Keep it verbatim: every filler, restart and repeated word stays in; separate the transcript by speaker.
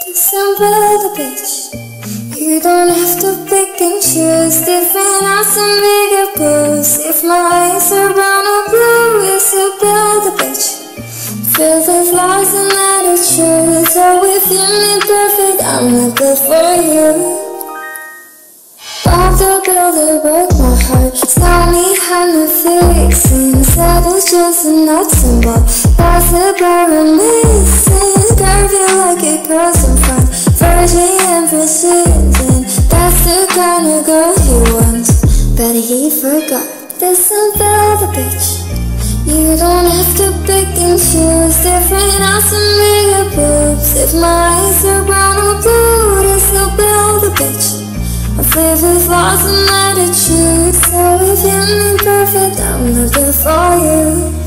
Speaker 1: December the beach. You don't have to pick and choose different eyes and bigger blues. If my eyes are brown or blue, you still build the beach. Feel the flaws and attitude. So if you mean perfect, I'm not good for you. Bob the builder broke my heart. Saw me had no fixing. Said it's just a nuts and bolts. That's the bar I'm missing. Curvy like a girl's in front. Virgin and precision. That's the kind of girl he wants. But he forgot. There's some velvet bitch. You don't have to pick and choose different eyes and bigger boobs. If my eyes are brown or blue, they still build a bitch. I live with flaws and attitude. So if you mean perfect, I'm not good for you.